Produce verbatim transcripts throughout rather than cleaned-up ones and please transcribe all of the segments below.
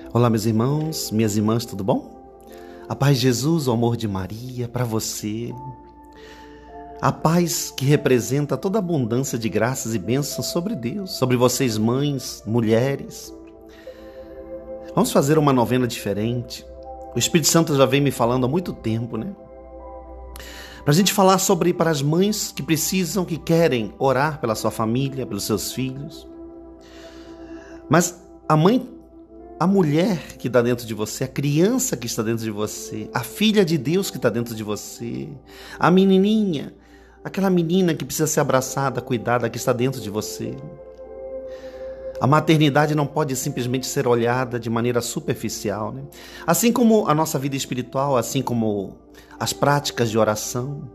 Olá, meus irmãos, minhas irmãs, tudo bom? A paz de Jesus, o amor de Maria, para você. A paz que representa toda a abundância de graças e bênçãos sobre Deus, sobre vocês, mães, mulheres. Vamos fazer uma novena diferente. O Espírito Santo já vem me falando há muito tempo, né? Para a gente falar sobre para as mães que precisam, que querem orar pela sua família, pelos seus filhos. Mas a mãe, a mulher que está dentro de você, a criança que está dentro de você, a filha de Deus que está dentro de você, a menininha, aquela menina que precisa ser abraçada, cuidada, que está dentro de você. A maternidade não pode simplesmente ser olhada de maneira superficial, né? Assim como a nossa vida espiritual, assim como as práticas de oração.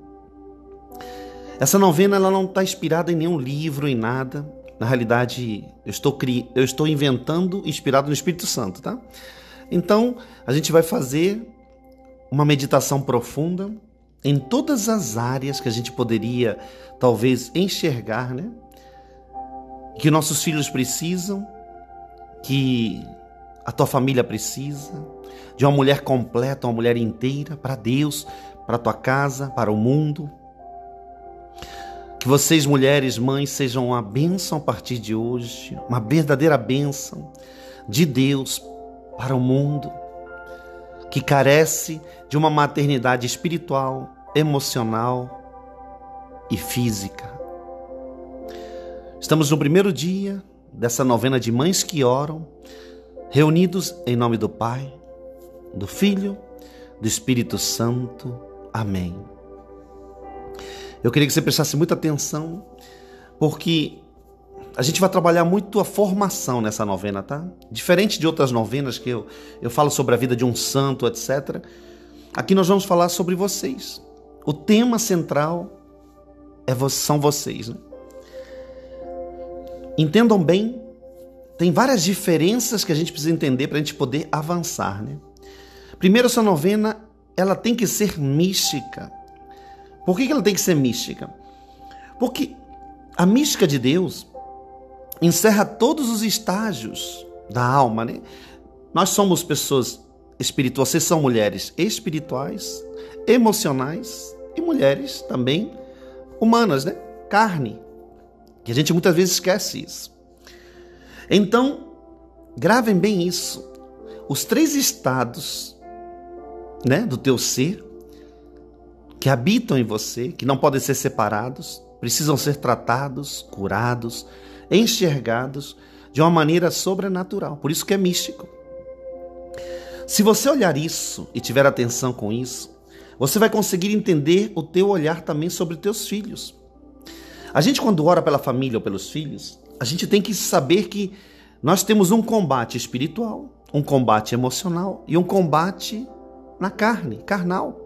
Essa novena ela não está inspirada em nenhum livro, em nada. Na realidade, eu estou, cri... eu estou inventando inspirado no Espírito Santo, tá? Então, a gente vai fazer uma meditação profunda em todas as áreas que a gente poderia, talvez, enxergar, né? Que nossos filhos precisam, que a tua família precisa, de uma mulher completa, uma mulher inteira, para Deus, para a tua casa, para o mundo. Que vocês, mulheres, mães, sejam uma bênção a partir de hoje, uma verdadeira bênção de Deus para o mundo, que carece de uma maternidade espiritual, emocional e física. Estamos no primeiro dia dessa novena de mães que oram, reunidos em nome do Pai, do Filho, do Espírito Santo. Amém. Eu queria que você prestasse muita atenção, porque a gente vai trabalhar muito a formação nessa novena, tá? Diferente de outras novenas que eu, eu falo sobre a vida de um santo, etcétera. Aqui nós vamos falar sobre vocês. O tema central é, são vocês, né? Entendam bem, tem várias diferenças que a gente precisa entender para a gente poder avançar, né? Primeiro, essa novena, ela tem que ser mística. Por que ela tem que ser mística? Porque a mística de Deus encerra todos os estágios da alma, né? Nós somos pessoas espirituais, vocês são mulheres espirituais, emocionais e mulheres também humanas, né? Carne, que a gente muitas vezes esquece isso. Então, gravem bem isso. Os três estados, né, do teu ser, que habitam em você, que não podem ser separados, precisam ser tratados, curados, enxergados de uma maneira sobrenatural. Por isso que é místico. Se você olhar isso e tiver atenção com isso, você vai conseguir entender o teu olhar também sobre os teus filhos. A gente, quando ora pela família ou pelos filhos, a gente tem que saber que nós temos um combate espiritual, um combate emocional e um combate na carne, carnal.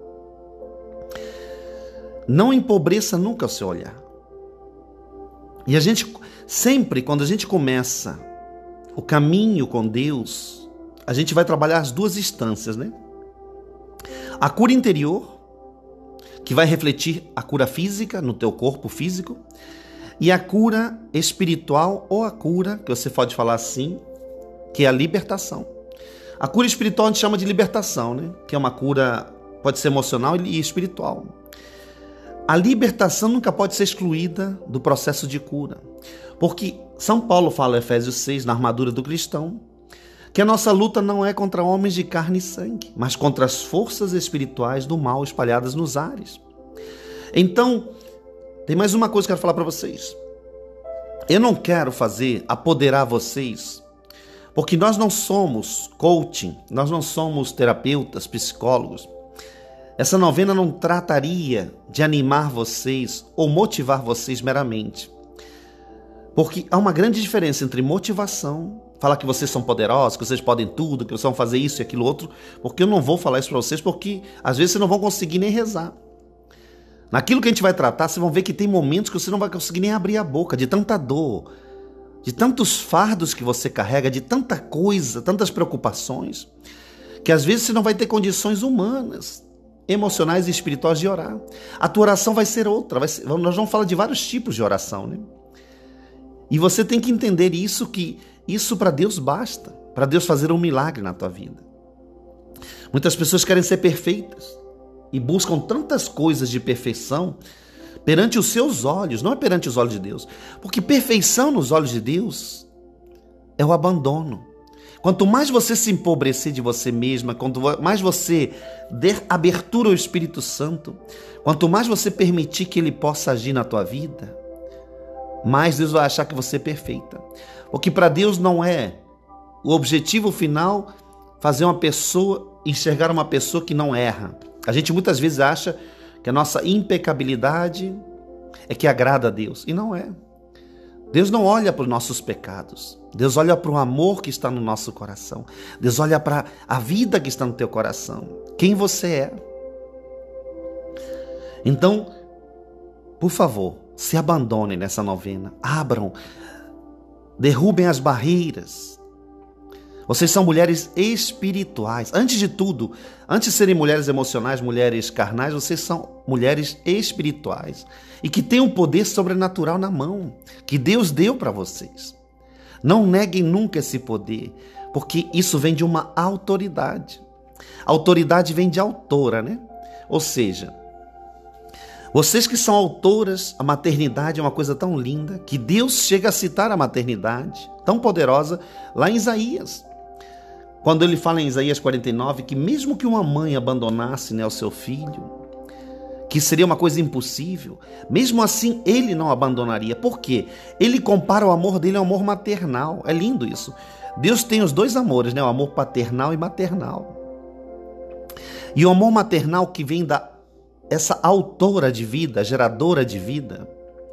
Não empobreça nunca o seu olhar. E a gente, sempre quando a gente começa o caminho com Deus, a gente vai trabalhar as duas instâncias, né? A cura interior, que vai refletir a cura física no teu corpo físico, e a cura espiritual, ou a cura, que você pode falar assim, que é a libertação. A cura espiritual a gente chama de libertação, né? Que é uma cura, pode ser emocional e espiritual. A libertação nunca pode ser excluída do processo de cura. Porque São Paulo fala em Efésios seis, na armadura do cristão, que a nossa luta não é contra homens de carne e sangue, mas contra as forças espirituais do mal espalhadas nos ares. Então, tem mais uma coisa que eu quero falar para vocês. Eu não quero fazer, apoderar vocês, porque nós não somos coaching, nós não somos terapeutas, psicólogos. Essa novena não trataria de animar vocês ou motivar vocês meramente. Porque há uma grande diferença entre motivação, falar que vocês são poderosos, que vocês podem tudo, que vocês vão fazer isso e aquilo outro, porque eu não vou falar isso para vocês, porque às vezes vocês não vão conseguir nem rezar. Naquilo que a gente vai tratar, vocês vão ver que tem momentos que você não vai conseguir nem abrir a boca, de tanta dor, de tantos fardos que você carrega, de tanta coisa, tantas preocupações, que às vezes você não vai ter condições humanas, emocionais e espirituais de orar. A tua oração vai ser outra. Vai ser, nós vamos falar de vários tipos de oração, né? E você tem que entender isso, que isso para Deus basta. para Deus fazer um milagre na tua vida. Muitas pessoas querem ser perfeitas e buscam tantas coisas de perfeição perante os seus olhos, não é perante os olhos de Deus. Porque perfeição nos olhos de Deus é o abandono. Quanto mais você se empobrecer de você mesma, quanto mais você der abertura ao Espírito Santo, quanto mais você permitir que Ele possa agir na tua vida, mais Deus vai achar que você é perfeita. Porque para Deus não é o objetivo final fazer uma pessoa, enxergar uma pessoa que não erra. A gente muitas vezes acha que a nossa impecabilidade é que agrada a Deus. E não é. Deus não olha para os nossos pecados. Deus olha para o amor que está no nosso coração. Deus olha para a vida que está no teu coração. Quem você é. Então, por favor, se abandonem nessa novena. Abram. Derrubem as barreiras. Vocês são mulheres espirituais. Antes de tudo, antes de serem mulheres emocionais, mulheres carnais, vocês são mulheres espirituais. E que têm um poder sobrenatural na mão, que Deus deu para vocês. Não neguem nunca esse poder, porque isso vem de uma autoridade. A autoridade vem de autora, né? Ou seja, vocês que são autoras, a maternidade é uma coisa tão linda, que Deus chega a citar a maternidade, tão poderosa, lá em Isaías. Quando ele fala em Isaías quarenta e nove, que mesmo que uma mãe abandonasse, né, o seu filho, que seria uma coisa impossível, mesmo assim ele não abandonaria. Por quê? Ele compara o amor dele ao amor maternal. É lindo isso. Deus tem os dois amores, né? O amor paternal e maternal. E o amor maternal que vem da essa autora de vida, geradora de vida,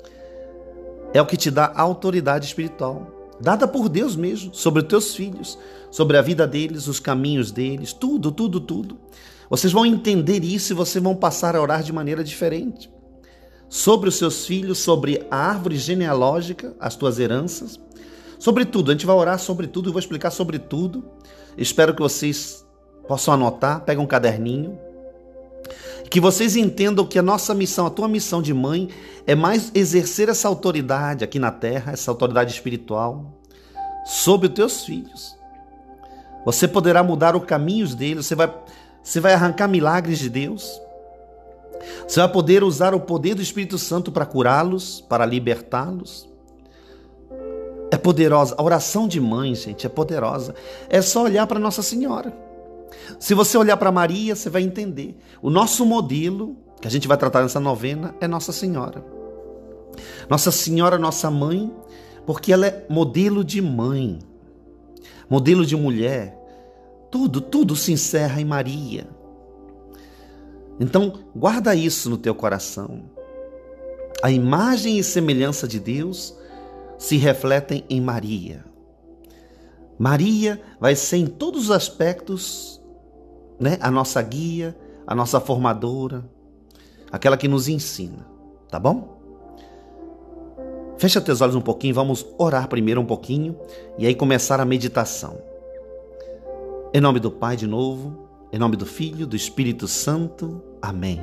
é o que te dá autoridade espiritual, dada por Deus mesmo, sobre os teus filhos, sobre a vida deles, os caminhos deles, tudo, tudo, tudo. Vocês vão entender isso e vocês vão passar a orar de maneira diferente. Sobre os seus filhos, sobre a árvore genealógica, as tuas heranças, sobre tudo. A gente vai orar sobre tudo, eu vou explicar sobre tudo. Espero que vocês possam anotar, pega um caderninho. Que vocês entendam que a nossa missão, a tua missão de mãe, é mais exercer essa autoridade aqui na terra, essa autoridade espiritual, sobre os teus filhos. Você poderá mudar os caminhos deles, você vai... Você vai arrancar milagres de Deus. Você vai poder usar o poder do Espírito Santo para curá-los, para libertá-los. É poderosa. A oração de mãe, gente, é poderosa. É só olhar para Nossa Senhora. Se você olhar para Maria, você vai entender. O nosso modelo, que a gente vai tratar nessa novena, é Nossa Senhora. Nossa Senhora, nossa mãe, porque ela é modelo de mãe, modelo de mulher. Tudo, tudo se encerra em Maria. Então, guarda isso no teu coração. A imagem e semelhança de Deus se refletem em Maria. Maria vai ser em todos os aspectos, né, a nossa guia, a nossa formadora, aquela que nos ensina, tá bom? Fecha teus olhos um pouquinho, vamos orar primeiro um pouquinho e aí começar a meditação. Em nome do Pai de novo, em nome do Filho, do Espírito Santo. Amém.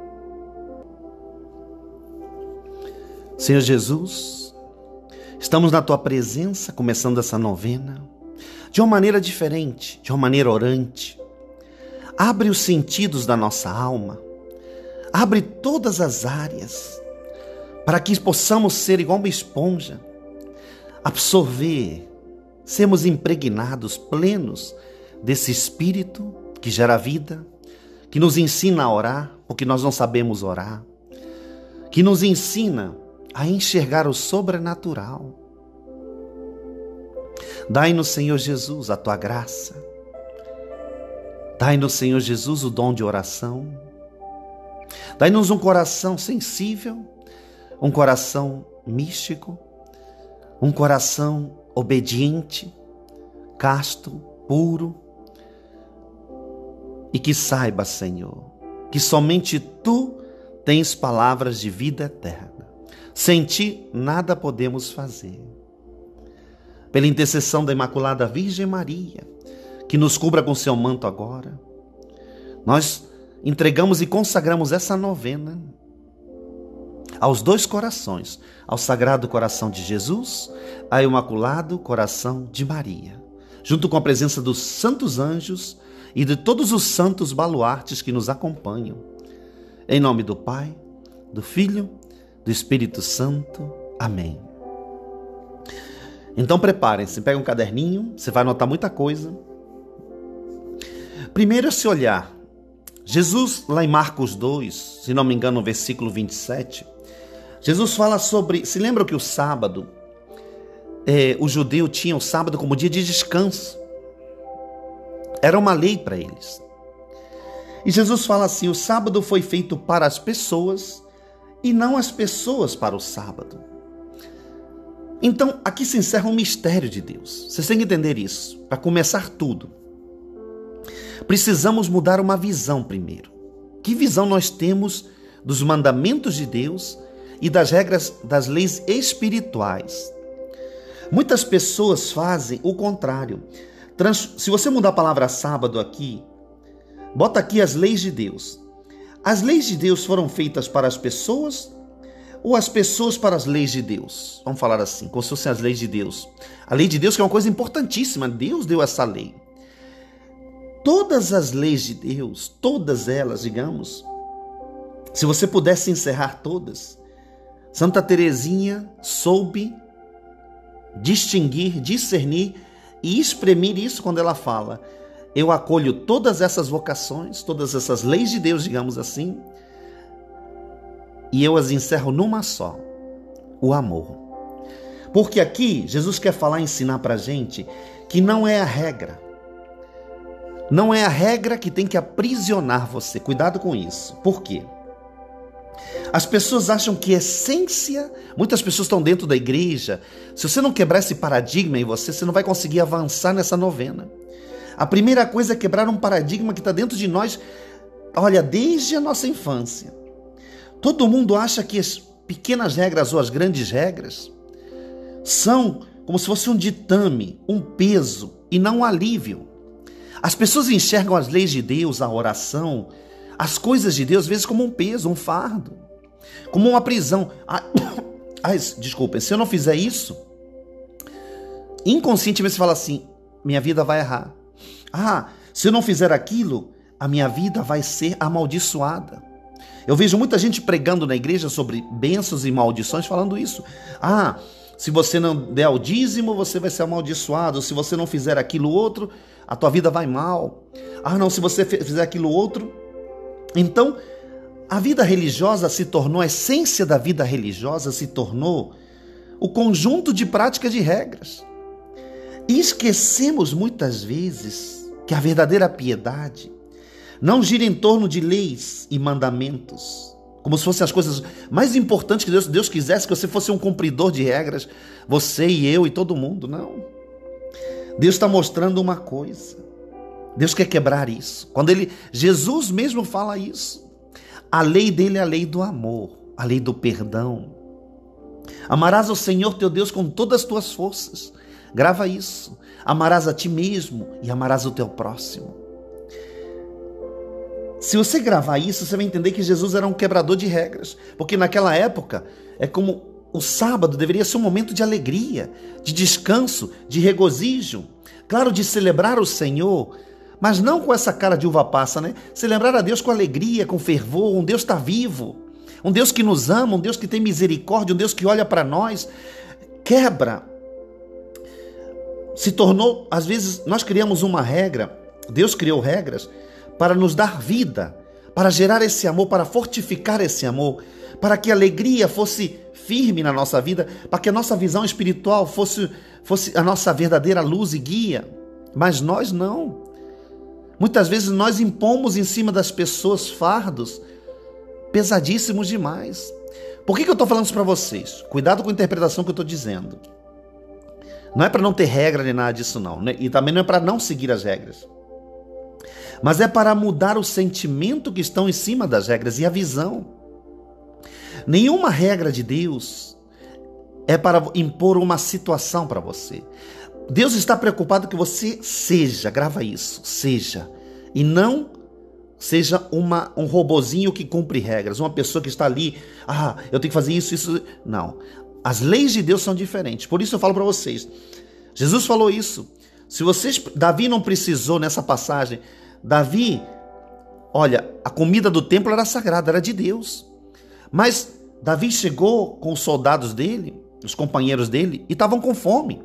Senhor Jesus, estamos na Tua presença, começando essa novena, de uma maneira diferente, de uma maneira orante. Abre os sentidos da nossa alma, abre todas as áreas, para que possamos ser igual uma esponja, absorver, sermos impregnados, plenos, desse Espírito que gera vida, que nos ensina a orar, porque nós não sabemos orar, que nos ensina a enxergar o sobrenatural. Dai-nos, Senhor Jesus, a Tua graça. Dai-nos, Senhor Jesus, o dom de oração. Dai-nos um coração sensível, um coração místico, um coração obediente, casto, puro, e que saiba, Senhor, que somente Tu tens palavras de vida eterna. Sem Ti nada podemos fazer. Pela intercessão da Imaculada Virgem Maria, que nos cubra com seu manto agora, nós entregamos e consagramos essa novena aos dois corações, ao Sagrado Coração de Jesus, ao Imaculado Coração de Maria. junto com a presença dos santos anjos e de todos os santos baluartes que nos acompanham. Em nome do Pai, do Filho, do Espírito Santo. Amém. Então preparem-se, pega um caderninho, você vai anotar muita coisa. Primeiro, esse olhar. Jesus, lá em Marcos dois, se não me engano, no versículo vinte e sete, Jesus fala sobre, se lembra que o sábado, é, o judeu tinha o sábado como dia de descanso. Era uma lei para eles. E Jesus fala assim, o sábado foi feito para as pessoas e não as pessoas para o sábado. Então, aqui se encerra um mistério de Deus. Vocês têm que entender isso, para começar tudo. Precisamos mudar uma visão primeiro. Que visão nós temos dos mandamentos de Deus e das regras das leis espirituais? Muitas pessoas fazem o contrário. Trans... Se você mudar a palavra sábado aqui, bota aqui as leis de Deus. As leis de Deus foram feitas para as pessoas ou as pessoas para as leis de Deus? Vamos falar assim, como se fossem as leis de Deus. A lei de Deus que é uma coisa importantíssima, Deus deu essa lei. Todas as leis de Deus, todas elas, digamos, se você pudesse encerrar todas, Santa Teresinha soube distinguir, discernir e exprimir isso quando ela fala: eu acolho todas essas vocações, todas essas leis de Deus, digamos assim, e eu as encerro numa só, o amor. Porque aqui Jesus quer falar, ensinar pra gente que não é a regra. Não é a regra que tem que aprisionar você. Cuidado com isso. Por quê? As pessoas acham que a essência... Muitas pessoas estão dentro da igreja. Se você não quebrar esse paradigma em você, você não vai conseguir avançar nessa novena. A primeira coisa é quebrar um paradigma que está dentro de nós, olha, desde a nossa infância. Todo mundo acha que as pequenas regras ou as grandes regras são como se fosse um ditame, um peso e não um alívio. As pessoas enxergam as leis de Deus, a oração, as coisas de Deus, às vezes como um peso, um fardo, como uma prisão. Ah, ah, desculpem, se eu não fizer isso, inconscientemente você fala assim, minha vida vai errar. Ah, se eu não fizer aquilo, a minha vida vai ser amaldiçoada. Eu vejo muita gente pregando na igreja sobre bênçãos e maldições, falando isso. Ah, se você não der o dízimo, você vai ser amaldiçoado. Se você não fizer aquilo outro, a tua vida vai mal. Ah, não, se você fizer aquilo outro... Então, a vida religiosa se tornou, a essência da vida religiosa se tornou o conjunto de práticas de regras. E esquecemos muitas vezes que a verdadeira piedade não gira em torno de leis e mandamentos, como se fossem as coisas mais importantes que Deus, Deus quisesse que você fosse um cumpridor de regras, você e eu e todo mundo. Não. Deus está mostrando uma coisa. Deus quer quebrar isso. Quando ele, Jesus mesmo fala isso. A lei dele é a lei do amor, a lei do perdão. Amarás o Senhor teu Deus com todas as tuas forças. Grava isso. Amarás a ti mesmo e amarás o teu próximo. Se você gravar isso, você vai entender que Jesus era um quebrador de regras. Porque naquela época, é como o sábado deveria ser um momento de alegria, de descanso, de regozijo. Claro, de celebrar o Senhor, mas não com essa cara de uva passa, né? Celebrar a Deus com alegria, com fervor. Um Deus está vivo, um Deus que nos ama, um Deus que tem misericórdia, um Deus que olha para nós. Quebra. Se tornou, às vezes, nós criamos uma regra, Deus criou regras para nos dar vida, para gerar esse amor, para fortificar esse amor, para que a alegria fosse firme na nossa vida, para que a nossa visão espiritual fosse, fosse a nossa verdadeira luz e guia. Mas nós não. Muitas vezes nós impomos em cima das pessoas fardos pesadíssimos demais. Por que que eu estou falando isso para vocês? Cuidado com a interpretação que eu estou dizendo. Não é para não ter regra nem nada disso não, né? E também não é para não seguir as regras. Mas é para mudar o sentimento que estão em cima das regras e a visão. Nenhuma regra de Deus é para impor uma situação para você. Deus está preocupado que você seja, grava isso, seja, e não seja uma, um robozinho que cumpre regras, uma pessoa que está ali, ah, eu tenho que fazer isso, isso, não. As leis de Deus são diferentes, por isso eu falo para vocês, Jesus falou isso, Se vocês, Davi não precisou nessa passagem. Davi, olha, a comida do templo era sagrada, era de Deus. Mas Davi chegou com os soldados dele, os companheiros dele, e estavam com fome.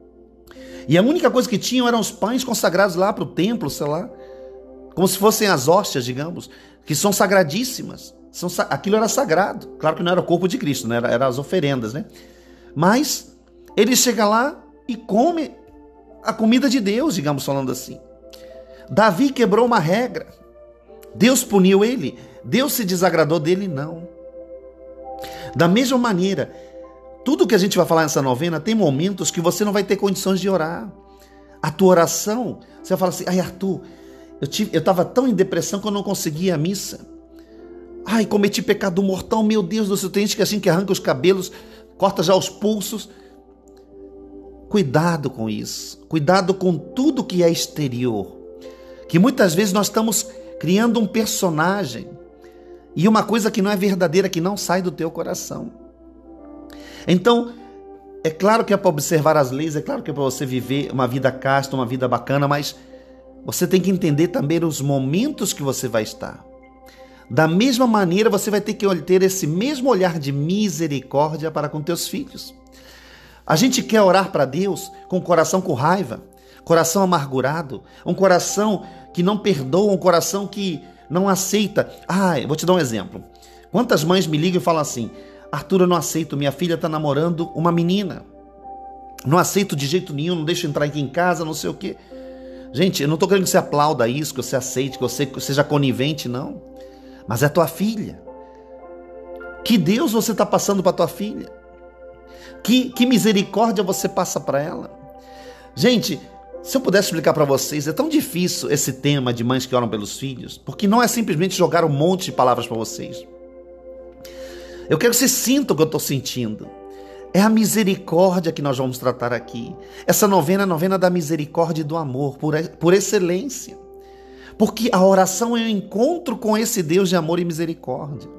E a única coisa que tinham eram os pães consagrados lá para o templo, sei lá, como se fossem as hóstias, digamos, que são sagradíssimas. São, aquilo era sagrado. Claro que não era o corpo de Cristo, né? Era, era as oferendas, né? Mas ele chega lá e come a comida de Deus, digamos, falando assim. Davi quebrou uma regra. Deus puniu ele. Deus se desagradou dele? Não. Da mesma maneira, tudo que a gente vai falar nessa novena, tem momentos que você não vai ter condições de orar. A tua oração, você vai falar assim, ai Arthur, eu tive, eu estava tão em depressão que eu não conseguia a missa. Ai, cometi pecado mortal, meu Deus do céu, tem gente que assim que arranca os cabelos, corta já os pulsos. Cuidado com isso, cuidado com tudo que é exterior, que muitas vezes nós estamos criando um personagem e uma coisa que não é verdadeira, que não sai do teu coração. Então, é claro que é para observar as leis, é claro que é para você viver uma vida casta, uma vida bacana, mas você tem que entender também os momentos que você vai estar. Da mesma maneira, você vai ter que ter esse mesmo olhar de misericórdia para com teus filhos. A gente quer orar para Deus com o coração com raiva, coração amargurado, um coração que não perdoa, um coração que não aceita. Ah, eu vou te dar um exemplo. Quantas mães me ligam e falam assim, Arthur, eu não aceito, minha filha está namorando uma menina. Não aceito de jeito nenhum, não deixo entrar aqui em casa, não sei o quê. Gente, eu não estou querendo que você aplauda isso, que você aceite, que você seja conivente, não. Mas é tua filha. Que Deus você está passando para tua filha? Que, que misericórdia você passa para ela? Gente, se eu pudesse explicar para vocês, é tão difícil esse tema de mães que oram pelos filhos, porque não é simplesmente jogar um monte de palavras para vocês. Eu quero que vocês sintam o que eu estou sentindo. É a misericórdia que nós vamos tratar aqui. Essa novena é a novena da misericórdia e do amor, por, por excelência. Porque a oração é um encontro com esse Deus de amor e misericórdia.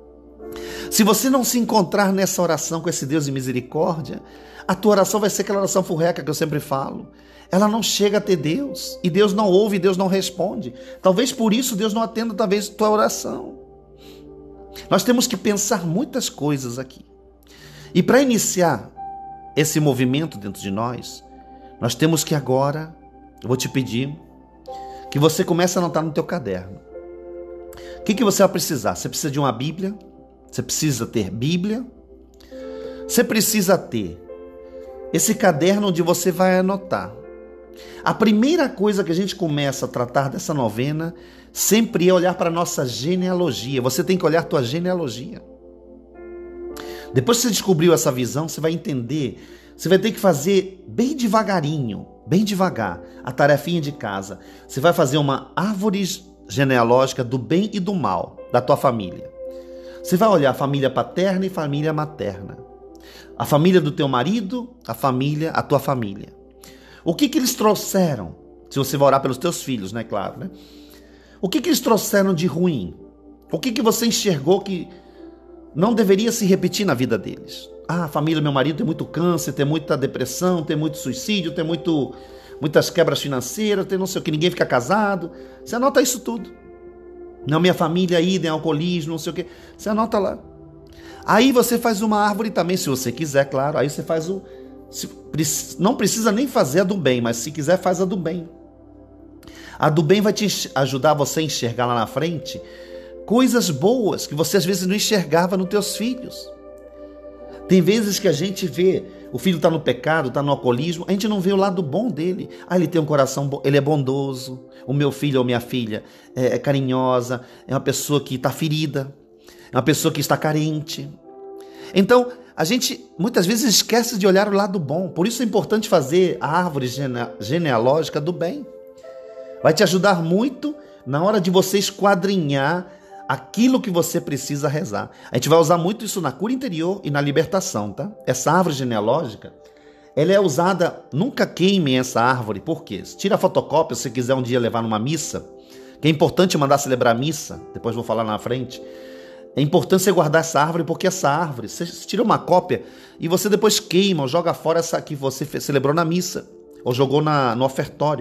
Se você não se encontrar nessa oração com esse Deus de misericórdia, a tua oração vai ser aquela oração furreca que eu sempre falo. Ela não chega a ter Deus, e Deus não ouve, e Deus não responde. Talvez por isso Deus não atenda talvez tua oração. Nós temos que pensar muitas coisas aqui. E para iniciar esse movimento dentro de nós, nós temos que agora, eu vou te pedir, que você comece a anotar no teu caderno. O que, que você vai precisar? Você precisa de uma Bíblia, você precisa ter Bíblia, você precisa ter esse caderno onde você vai anotar. A primeira coisa que a gente começa a tratar dessa novena sempre é olhar para a nossa genealogia. Você tem que olhar a tua genealogia. Depois que você descobriu essa visão, você vai entender, você vai ter que fazer bem devagarinho, bem devagar, a tarefinha de casa. Você vai fazer uma árvore genealógica do bem e do mal da tua família. Você vai olhar a família paterna e família materna. A família do teu marido, a família, a tua família. O que que eles trouxeram? Se você vai orar pelos teus filhos, né? Claro, né? O que que eles trouxeram de ruim? O que que você enxergou que não deveria se repetir na vida deles? Ah, a família do meu marido tem muito câncer, tem muita depressão, tem muito suicídio, tem muito, muitas quebras financeiras, tem não sei o que, ninguém fica casado. Você anota isso tudo. Não, minha família aí tem alcoolismo, não sei o que. Você anota lá. Aí você faz uma árvore também, se você quiser, claro. Aí você faz o... Não precisa nem fazer a do bem, mas se quiser, faz a do bem. A do bem vai te ajudar você a enxergar lá na frente coisas boas que você às vezes não enxergava nos teus filhos. Tem vezes que a gente vê, o filho está no pecado, está no alcoolismo, a gente não vê o lado bom dele. Ah, ele tem um coração bom, ele é bondoso. O meu filho ou minha filha é, é carinhosa, é uma pessoa que está ferida, é uma pessoa que está carente. Então, a gente muitas vezes esquece de olhar o lado bom. Por isso é importante fazer a árvore gene- genealógica do bem. Vai te ajudar muito na hora de você esquadrinhar aquilo que você precisa rezar. A gente vai usar muito isso na cura interior e na libertação, tá? Essa árvore genealógica, ela é usada, nunca queime essa árvore, por quê? Tira a fotocópia se você quiser um dia levar numa missa, que é importante mandar celebrar a missa, depois vou falar na frente. É importante você guardar essa árvore, porque essa árvore, você tira uma cópia e você depois queima ou joga fora essa que você celebrou na missa. ou jogou na, no ofertório.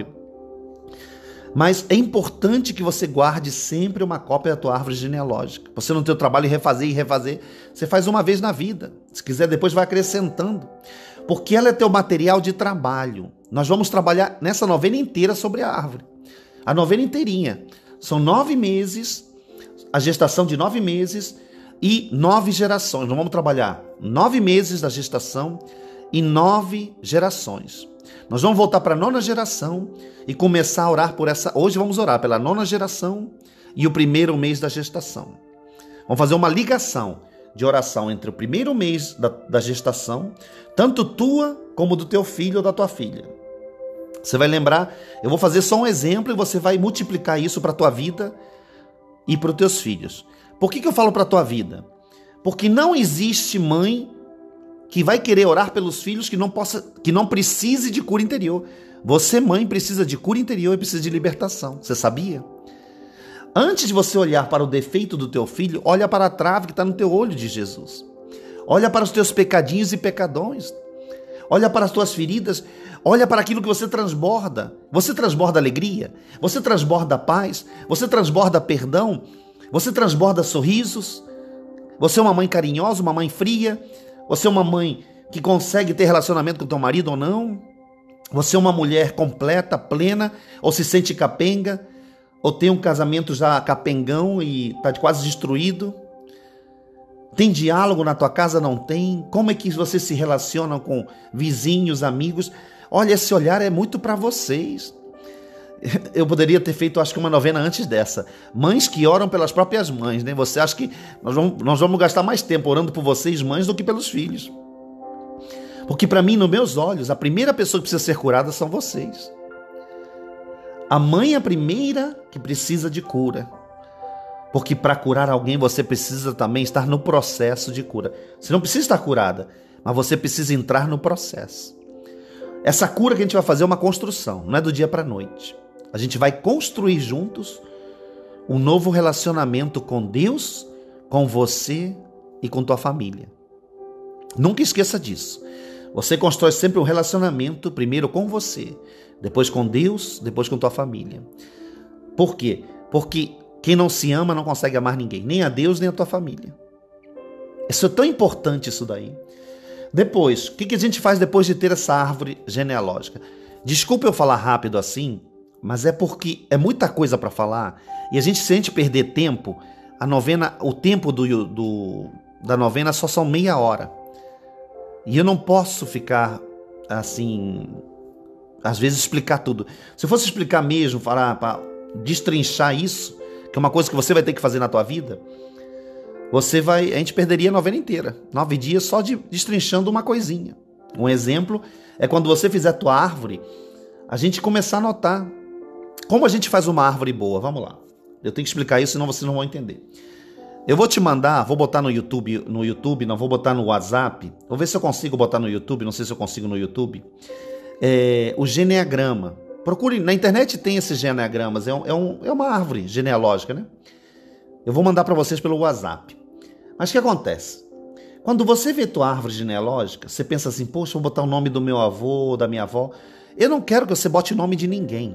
Mas é importante que você guarde sempre uma cópia da tua árvore genealógica. Você não tem o trabalho de refazer e refazer. Você faz uma vez na vida. Se quiser, depois vai acrescentando. Porque ela é teu material de trabalho. Nós vamos trabalhar nessa novena inteira sobre a árvore. A novena inteirinha. São nove meses, a gestação de nove meses e nove gerações. Nós vamos trabalhar nove meses da gestação e nove gerações. Nós vamos voltar para a nona geração e começar a orar por essa... Hoje vamos orar pela nona geração e o primeiro mês da gestação. Vamos fazer uma ligação de oração entre o primeiro mês da, da gestação, tanto tua como do teu filho ou da tua filha. Você vai lembrar, eu vou fazer só um exemplo e você vai multiplicar isso para a tua vida e para os teus filhos. Por que que eu falo para a tua vida? Porque não existe mãe que vai querer orar pelos filhos que não possa, que não precise de cura interior. Você, mãe, precisa de cura interior e precisa de libertação. Você sabia? Antes de você olhar para o defeito do teu filho, olha para a trave que está no teu olho de Jesus. Olha para os teus pecadinhos e pecadões. Olha para as tuas feridas. Olha para aquilo que você transborda. Você transborda alegria. Você transborda paz. Você transborda perdão. Você transborda sorrisos. Você é uma mãe carinhosa, uma mãe fria. Você é uma mãe que consegue ter relacionamento com teu marido ou não? Você é uma mulher completa, plena, ou se sente capenga? Ou tem um casamento já capengão e está quase destruído? Tem diálogo na tua casa? Não tem? Como é que você se relaciona com vizinhos, amigos? Olha, esse olhar é muito para vocês. Eu poderia ter feito, acho que uma novena antes dessa. Mães que oram pelas próprias mães, né? Você acha que nós vamos, nós vamos gastar mais tempo orando por vocês, mães, do que pelos filhos? Porque para mim, nos meus olhos, a primeira pessoa que precisa ser curada são vocês. A mãe é a primeira que precisa de cura. Porque para curar alguém, você precisa também estar no processo de cura. Você não precisa estar curada, mas você precisa entrar no processo. Essa cura que a gente vai fazer é uma construção, não é do dia para a noite. A gente vai construir juntos um novo relacionamento com Deus, com você e com tua família. Nunca esqueça disso. Você constrói sempre um relacionamento, primeiro com você, depois com Deus, depois com tua família. Por quê? Porque quem não se ama não consegue amar ninguém, nem a Deus, nem a tua família. Isso é tão importante, isso daí. Depois, o que a gente faz depois de ter essa árvore genealógica? Desculpa eu falar rápido assim, mas é porque é muita coisa para falar e a gente, se a gente perder tempo, a novena, o tempo do, do, da novena só são meia hora. E eu não posso ficar assim, às vezes explicar tudo. Se eu fosse explicar mesmo, falar para destrinchar isso, que é uma coisa que você vai ter que fazer na tua vida, você vai, a gente perderia a novena inteira, nove dias só de destrinchando uma coisinha. Um exemplo é quando você fizer a tua árvore, a gente começar a notar como a gente faz uma árvore boa. Vamos lá, eu tenho que explicar isso, senão vocês não vão entender. Eu vou te mandar, vou botar no YouTube, no YouTube, não vou botar no WhatsApp, vou ver se eu consigo botar no YouTube, não sei se eu consigo no YouTube, é, o geneagrama. Procure, na internet tem esses geneagramas, é, um, é, um, é uma árvore genealógica, né? Eu vou mandar para vocês pelo WhatsApp. Mas o que acontece? Quando você vê tua árvore genealógica, você pensa assim, poxa, vou botar o nome do meu avô, da minha avó. Eu não quero que você bote o nome de ninguém.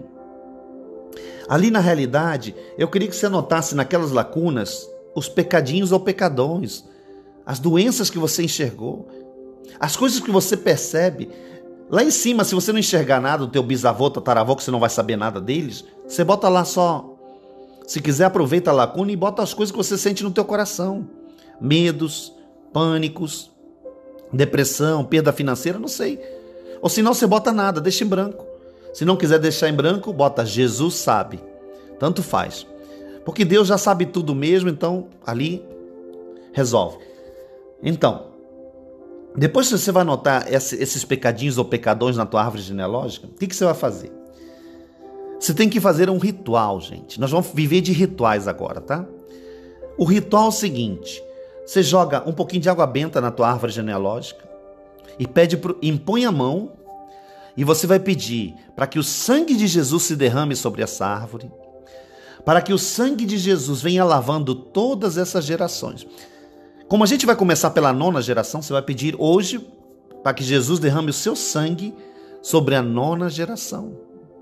Ali na realidade, eu queria que você anotasse naquelas lacunas os pecadinhos ou pecadões, as doenças que você enxergou, as coisas que você percebe. Lá em cima, se você não enxergar nada do teu bisavô, tataravô, que você não vai saber nada deles, você bota lá só, se quiser aproveita a lacuna e bota as coisas que você sente no teu coração. Medos, pânicos, depressão, perda financeira, não sei. Ou se não, você bota nada, deixa em branco. Se não quiser deixar em branco, bota Jesus sabe. Tanto faz. Porque Deus já sabe tudo mesmo, então ali resolve. Então, depois que você vai anotar esses pecadinhos ou pecadões na tua árvore genealógica, o que, que você vai fazer? Você tem que fazer um ritual, gente. Nós vamos viver de rituais agora, tá? O ritual é o seguinte: você joga um pouquinho de água benta na tua árvore genealógica e pede pro, impõe a mão e você vai pedir para que o sangue de Jesus se derrame sobre essa árvore, para que o sangue de Jesus venha lavando todas essas gerações. Como a gente vai começar pela nona geração, você vai pedir hoje para que Jesus derrame o seu sangue sobre a nona geração.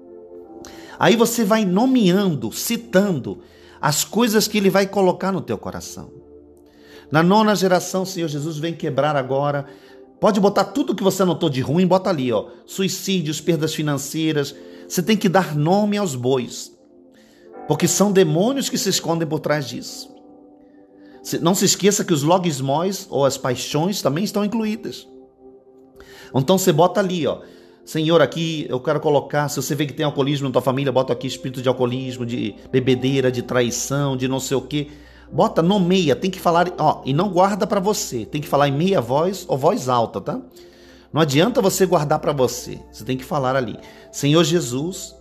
Aí você vai nomeando, citando as coisas que ele vai colocar no teu coração. Na nona geração, o Senhor Jesus vem quebrar agora. Pode botar tudo que você anotou de ruim, bota ali, ó. Suicídios, perdas financeiras. Você tem que dar nome aos bois, porque são demônios que se escondem por trás disso. Não se esqueça que os logismós, ou as paixões, também estão incluídas. Então você bota ali, ó. Senhor, aqui eu quero colocar, se você vê que tem alcoolismo na tua família, bota aqui espírito de alcoolismo, de bebedeira, de traição, de não sei o quê. Bota, nomeia, tem que falar, ó, e não guarda para você, tem que falar em meia voz ou voz alta, tá? Não adianta você guardar para você, você tem que falar ali. Senhor Jesus,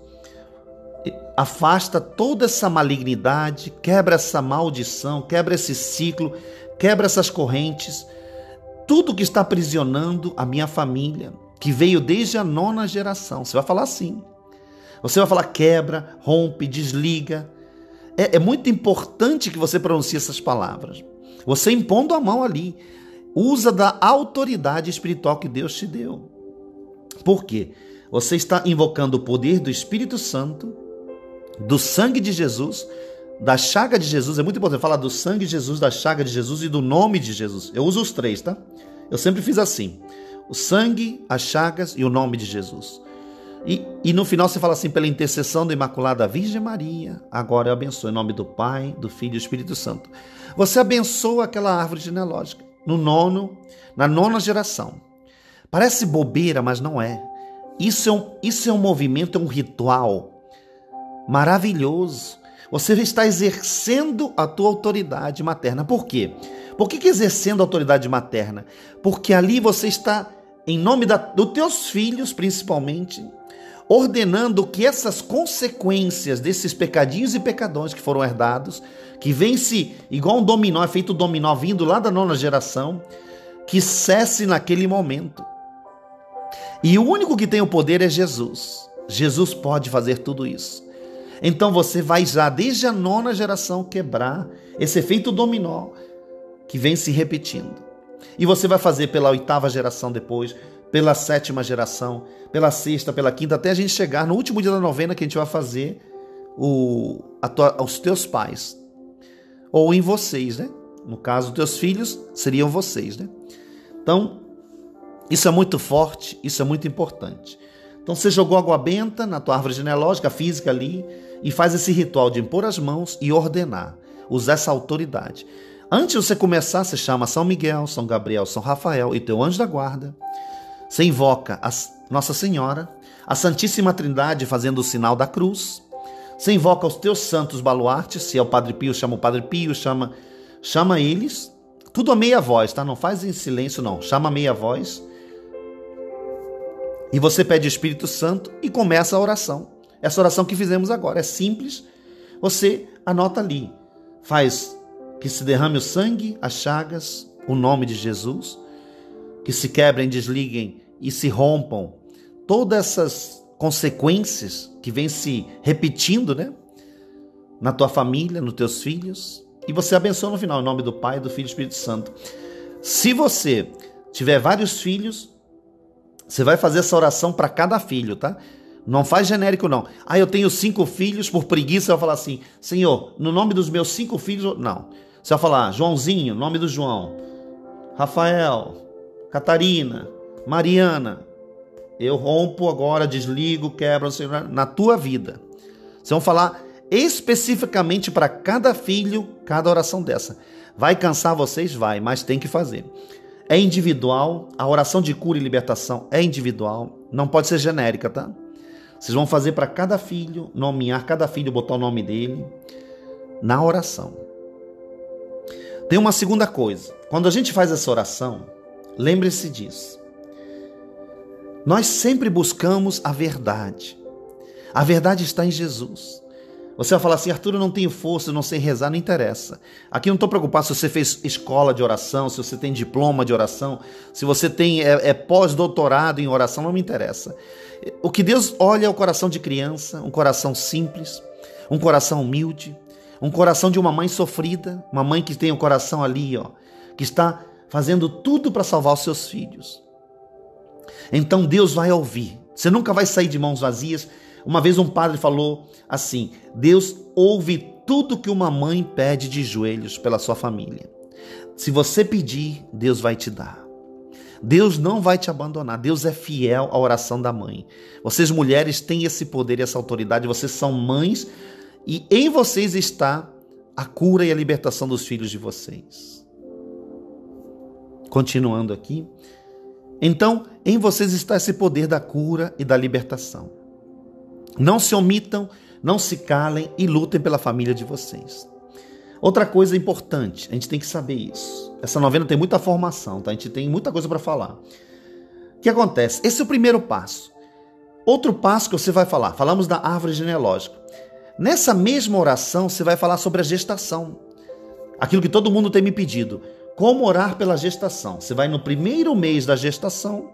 afasta toda essa malignidade, quebra essa maldição, quebra esse ciclo, quebra essas correntes, tudo que está aprisionando a minha família, que veio desde a nona geração. Você vai falar assim. Você vai falar quebra, rompe, desliga. É, é muito importante que você pronuncie essas palavras. Você impondo a mão ali. Usa da autoridade espiritual que Deus te deu. Por quê? Você está invocando o poder do Espírito Santo, do sangue de Jesus, da chaga de Jesus. É muito importante falar do sangue de Jesus, da chaga de Jesus e do nome de Jesus. Eu uso os três, tá? Eu sempre fiz assim. O sangue, as chagas e o nome de Jesus. E, e no final você fala assim, pela intercessão da Imaculada Virgem Maria, agora eu abençoo em nome do Pai, do Filho e do Espírito Santo. Você abençoa aquela árvore genealógica, no nono, na nona geração. Parece bobeira, mas não é. Isso é um, isso é um movimento, é um ritual maravilhoso. Você está exercendo a tua autoridade materna. Por quê? Por que, que exercendo a autoridade materna? Porque ali você está, em nome da, dos teus filhos, principalmente, ordenando que essas consequências desses pecadinhos e pecadões que foram herdados, que vem-se igual um dominó, é feito um dominó vindo lá da nona geração, que cesse naquele momento. E o único que tem o poder é Jesus. Jesus pode fazer tudo isso. Então você vai já desde a nona geração quebrar esse efeito dominó que vem se repetindo. E você vai fazer pela oitava geração depois, pela sétima geração, pela sexta, pela quinta, até a gente chegar no último dia da novena que a gente vai fazer o, a tua, aos teus pais. Ou em vocês, né? No caso, teus filhos seriam vocês, né? Então, isso é muito forte, isso é muito importante. Então você jogou água benta na tua árvore genealógica, física ali, e faz esse ritual de impor as mãos e ordenar, usar essa autoridade. Antes de você começar, você chama São Miguel, São Gabriel, São Rafael e teu anjo da guarda. Você invoca a Nossa Senhora, a Santíssima Trindade fazendo o sinal da cruz. Você invoca os teus santos baluartes, se é o Padre Pio, chama o Padre Pio, chama, chama eles. Tudo a meia voz, tá? Não faz em silêncio, não. Chama a meia voz. E você pede o Espírito Santo e começa a oração. Essa oração que fizemos agora é simples. Você anota ali. Faz que se derrame o sangue, as chagas, o nome de Jesus. Que se quebrem, desliguem e se rompam todas essas consequências que vêm se repetindo, né? Na tua família, nos teus filhos. E você abençoa no final, em nome do Pai, do Filho e do Espírito Santo. Se você tiver vários filhos, você vai fazer essa oração para cada filho, tá? Não faz genérico, não. Ah, eu tenho cinco filhos, por preguiça, você vai falar assim, Senhor, no nome dos meus cinco filhos, não. Você vai falar, Joãozinho, nome do João, Rafael, Catarina, Mariana, eu rompo agora, desligo, quebro, Senhor, na tua vida. Vocês vão falar especificamente para cada filho, cada oração dessa. Vai cansar vocês? Vai, mas tem que fazer. É individual, a oração de cura e libertação é individual, não pode ser genérica, tá? Vocês vão fazer para cada filho, nomear cada filho, botar o nome dele na oração. Tem uma segunda coisa. Quando a gente faz essa oração, lembre-se disso. Nós sempre buscamos a verdade. A verdade está em Jesus. Você vai falar assim, Arthur, eu não tenho força, eu não sei rezar, não interessa. Aqui eu não estou preocupado se você fez escola de oração, se você tem diploma de oração, se você tem é, é pós-doutorado em oração, não me interessa. O que Deus olha é o coração de criança, um coração simples, um coração humilde, um coração de uma mãe sofrida, uma mãe que tem o coração ali, ó, que está fazendo tudo para salvar os seus filhos. Então Deus vai ouvir. Você nunca vai sair de mãos vazias. Uma vez um padre falou assim: Deus ouve tudo que uma mãe pede de joelhos pela sua família. Se você pedir, Deus vai te dar. Deus não vai te abandonar. Deus é fiel à oração da mãe. Vocês mulheres têm esse poder e essa autoridade. Vocês são mães e em vocês está a cura e a libertação dos filhos de vocês. Continuando aqui. Então, em vocês está esse poder da cura e da libertação. Não se omitam, não se calem e lutem pela família de vocês. Outra coisa importante, a gente tem que saber isso. Essa novena tem muita formação, tá? A gente tem muita coisa para falar. O que acontece? Esse é o primeiro passo. Outro passo que você vai falar, falamos da árvore genealógica. Nessa mesma oração, você vai falar sobre a gestação. Aquilo que todo mundo tem me pedido. Como orar pela gestação? Você vai no primeiro mês da gestação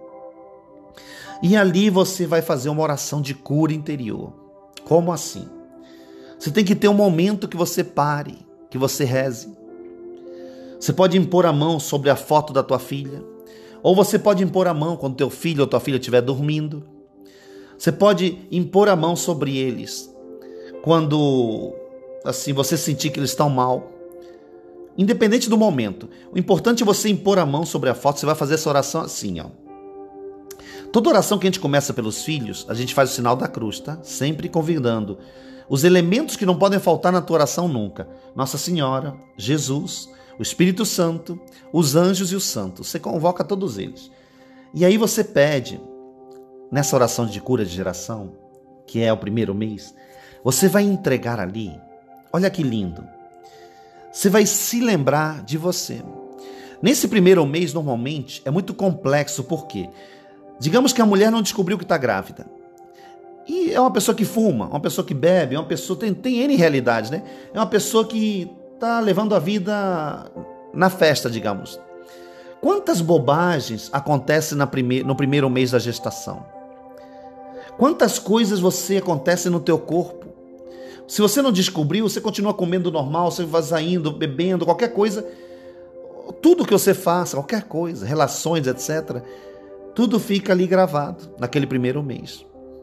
e ali você vai fazer uma oração de cura interior. Como assim? Você tem que ter um momento que você pare, que você reze. Você pode impor a mão sobre a foto da tua filha, ou você pode impor a mão quando teu filho ou tua filha estiver dormindo. Você pode impor a mão sobre eles quando assim você sentir que eles estão mal. Independente do momento, o importante é você impor a mão sobre a foto. Você vai fazer essa oração assim, ó. Toda oração que a gente começa pelos filhos, a gente faz o sinal da cruz, tá? Sempre convidando os elementos que não podem faltar na tua oração nunca. Nossa Senhora, Jesus, o Espírito Santo, os anjos e os santos. Você convoca todos eles. E aí você pede, nessa oração de cura de geração, que é o primeiro mês, você vai entregar ali, olha que lindo, você vai se lembrar de você. Nesse primeiro mês, normalmente, é muito complexo, por quê? Digamos que a mulher não descobriu que está grávida. E é uma pessoa que fuma, uma pessoa que bebe, é uma pessoa tem, tem N realidades, né? É uma pessoa que está levando a vida na festa, digamos. Quantas bobagens acontecem na prime... no primeiro mês da gestação? Quantas coisas você acontece no teu corpo? Se você não descobriu, você continua comendo normal, você vai saindo, bebendo, qualquer coisa. Tudo que você faça, qualquer coisa, relações, etcétera, tudo fica ali gravado naquele primeiro mês.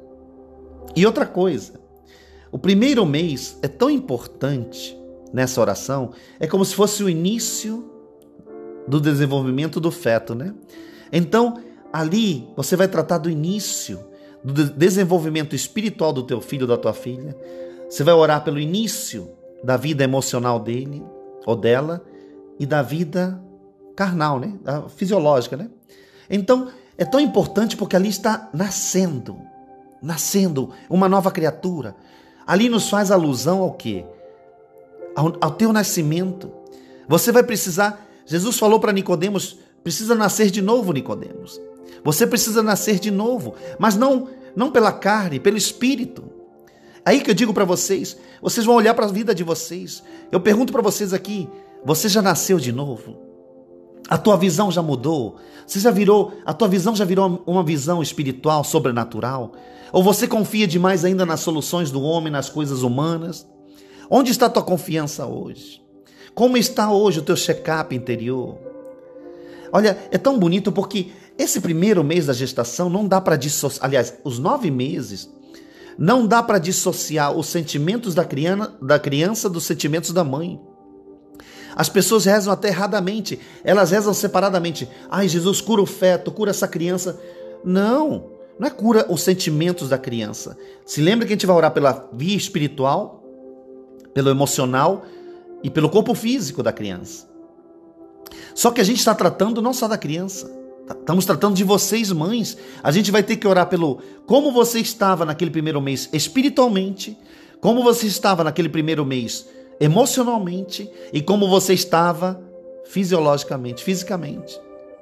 E outra coisa, o primeiro mês é tão importante nessa oração, é como se fosse o início do desenvolvimento do feto, né? Então, ali você vai tratar do início do desenvolvimento espiritual do teu filho ou da tua filha. Você vai orar pelo início da vida emocional dele ou dela e da vida carnal, né? A fisiológica, né? Então, é tão importante porque ali está nascendo, nascendo uma nova criatura. Ali nos faz alusão ao quê? Ao, ao teu nascimento. Você vai precisar, Jesus falou para Nicodemos, precisa nascer de novo, Nicodemos. Você precisa nascer de novo, mas não, não pela carne, pelo Espírito. Aí que eu digo para vocês, vocês vão olhar para a vida de vocês. Eu pergunto para vocês aqui, você já nasceu de novo? A tua visão já mudou? Você já virou, a tua visão já virou uma visão espiritual, sobrenatural? Ou você confia demais ainda nas soluções do homem, nas coisas humanas? Onde está a tua confiança hoje? Como está hoje o teu check-up interior? Olha, é tão bonito porque esse primeiro mês da gestação não dá para dissociar, aliás, os nove meses, não dá para dissociar os sentimentos da criança, da criança dos sentimentos da mãe. As pessoas rezam até erradamente, elas rezam separadamente. Ai, Jesus, cura o feto, cura essa criança. Não, não é cura os sentimentos da criança. Se lembra que a gente vai orar pela via espiritual, pelo emocional e pelo corpo físico da criança. Só que a gente está tratando não só da criança, estamos tratando de vocês, mães. A gente vai ter que orar pelo como você estava naquele primeiro mês espiritualmente, como você estava naquele primeiro mês emocionalmente e como você estava fisiologicamente, fisicamente.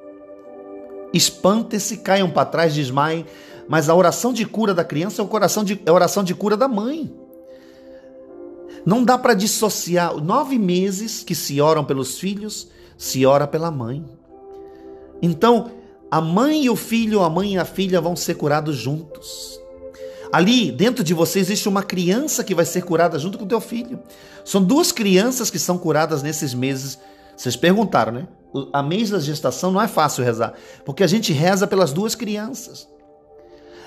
Espantem-se, caiam para trás, desmaiem, mas a oração de cura da criança é, o coração de, é a oração de cura da mãe. Não dá para dissociar. Nove meses que se oram pelos filhos, se ora pela mãe. Então, a mãe e o filho, a mãe e a filha vão ser curados juntos. Ali, dentro de você, existe uma criança que vai ser curada junto com o teu filho. São duas crianças que são curadas nesses meses. Vocês perguntaram, né? A mês da gestação não é fácil rezar, porque a gente reza pelas duas crianças.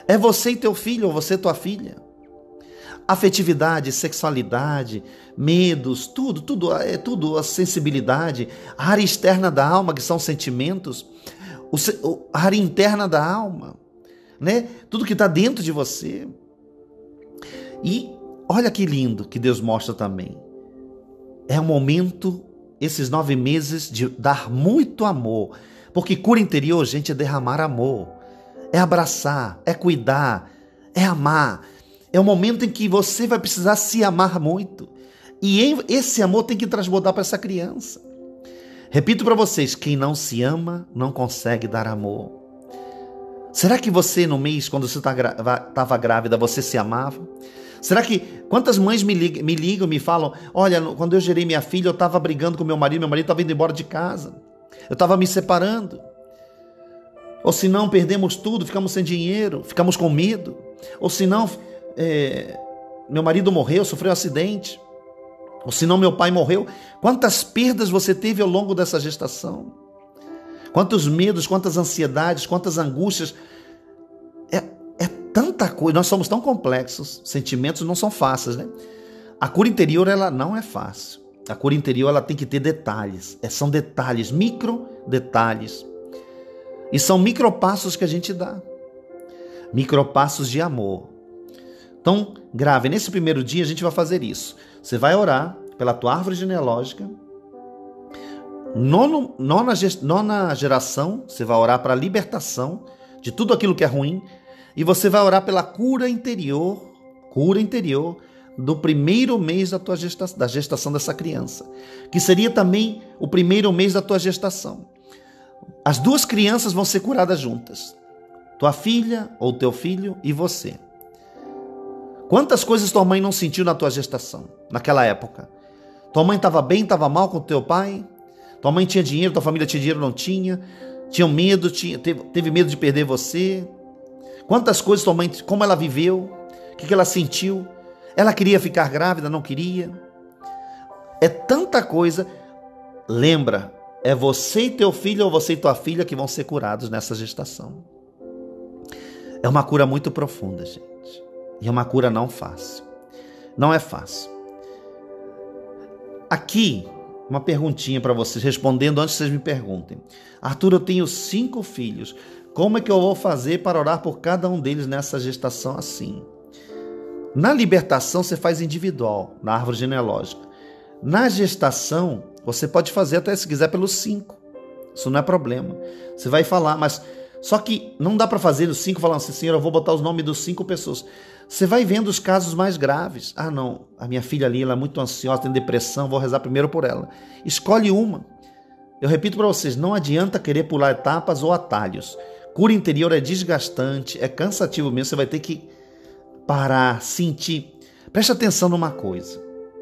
É você e teu filho, ou você e tua filha. Afetividade, sexualidade, medos, tudo, tudo, é tudo, a sensibilidade, a área externa da alma, que são sentimentos, o, a área interna da alma, né? Tudo que está dentro de você. E olha que lindo que Deus mostra também. É um momento, esses nove meses, de dar muito amor. Porque cura interior, gente, é derramar amor. É abraçar, é cuidar, é amar. É um momento em que você vai precisar se amar muito. E esse amor tem que transbordar para essa criança. Repito para vocês, quem não se ama, não consegue dar amor. Será que você, no mês, quando você estava grávida, você se amava? Será que, quantas mães me ligam, me ligam, me falam, olha, quando eu gerei minha filha, eu estava brigando com meu marido, meu marido estava indo embora de casa. Eu estava me separando. Ou se não, perdemos tudo, ficamos sem dinheiro, ficamos com medo. Ou se não, é, meu marido morreu, sofreu um acidente. Ou se não, meu pai morreu. Quantas perdas você teve ao longo dessa gestação? Quantos medos, quantas ansiedades, quantas angústias. É, é tanta coisa, nós somos tão complexos, sentimentos não são fáceis, né? A cura interior, ela não é fácil. A cura interior, ela tem que ter detalhes. É, são detalhes, micro detalhes. E são micropassos que a gente dá. Micropassos de amor. Então, grave, nesse primeiro dia a gente vai fazer isso. Você vai orar pela tua árvore genealógica. Nono, nona, nona geração, você vai orar para a libertação de tudo aquilo que é ruim. E você vai orar pela cura interior, cura interior, do primeiro mês da tua gestação, da gestação dessa criança. Que seria também o primeiro mês da tua gestação. As duas crianças vão ser curadas juntas. Tua filha ou teu filho e você. Quantas coisas tua mãe não sentiu na tua gestação, naquela época? Tua mãe estava bem, estava mal com teu pai? Tua mãe tinha dinheiro, tua família tinha dinheiro, não tinha? Tinha medo, tinha, teve, teve medo de perder você? Quantas coisas tua mãe, como ela viveu? O que, que ela sentiu? Ela queria ficar grávida, não queria? É tanta coisa. Lembra, é você e teu filho ou você e tua filha que vão ser curados nessa gestação. É uma cura muito profunda, gente. E é uma cura não fácil. Não é fácil. Aqui, uma perguntinha para vocês, respondendo antes que vocês me perguntem. Arthur, eu tenho cinco filhos. Como é que eu vou fazer para orar por cada um deles nessa gestação assim? Na libertação, você faz individual, na árvore genealógica. Na gestação, você pode fazer até, se quiser, pelos cinco. Isso não é problema. Você vai falar, mas... Só que não dá para fazer os cinco falando assim, Senhor, eu vou botar os nomes dos cinco pessoas. Você vai vendo os casos mais graves. Ah, não, a minha filha ali, ela é muito ansiosa, tem depressão, vou rezar primeiro por ela. Escolhe uma. Eu repito para vocês, não adianta querer pular etapas ou atalhos. Cura interior é desgastante, é cansativo mesmo, você vai ter que parar, sentir. Preste atenção numa coisa.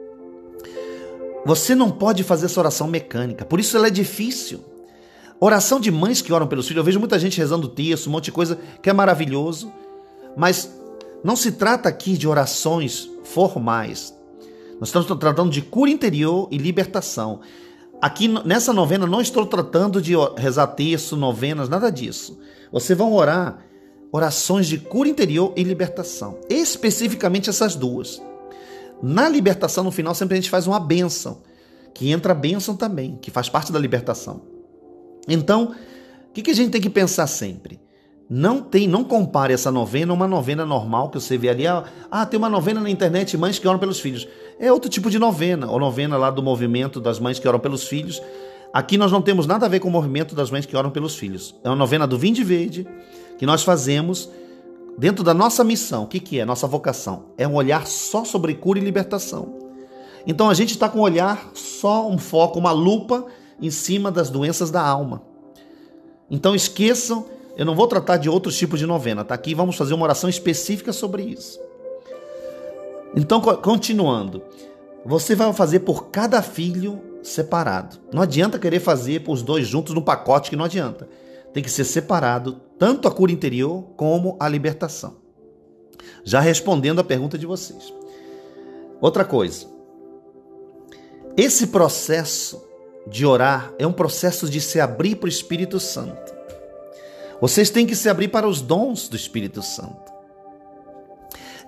Você não pode fazer essa oração mecânica, por isso ela é difícil. Oração de mães que oram pelos filhos, eu vejo muita gente rezando texto, um monte de coisa que é maravilhoso, mas não se trata aqui de orações formais. Nós estamos tratando de cura interior e libertação. Aqui nessa novena não estou tratando de rezar texto, novenas, nada disso. Vocês vão orar orações de cura interior e libertação, especificamente essas duas. Na libertação, no final, sempre a gente faz uma bênção, que entra a bênção também, que faz parte da libertação. Então, o que, que a gente tem que pensar sempre? Não tem, não compare essa novena a uma novena normal que você vê ali. Ah, tem uma novena na internet, mães que oram pelos filhos. É outro tipo de novena, ou novena lá do movimento das mães que oram pelos filhos. Aqui nós não temos nada a ver com o movimento das mães que oram pelos filhos. É uma novena do Vinde Verde, que nós fazemos dentro da nossa missão. O que, que é? Nossa vocação. É um olhar só sobre cura e libertação. Então a gente está com um olhar, só um foco, uma lupa em cima das doenças da alma. Então esqueçam, eu não vou tratar de outros tipos de novena, tá? Aqui vamos fazer uma oração específica sobre isso. Então, continuando, você vai fazer por cada filho separado. Não adianta querer fazer os dois juntos no pacote, que não adianta. Tem que ser separado, tanto a cura interior como a libertação. Já respondendo a pergunta de vocês. Outra coisa, esse processo de orar é um processo de se abrir para o Espírito Santo. Vocês têm que se abrir para os dons do Espírito Santo.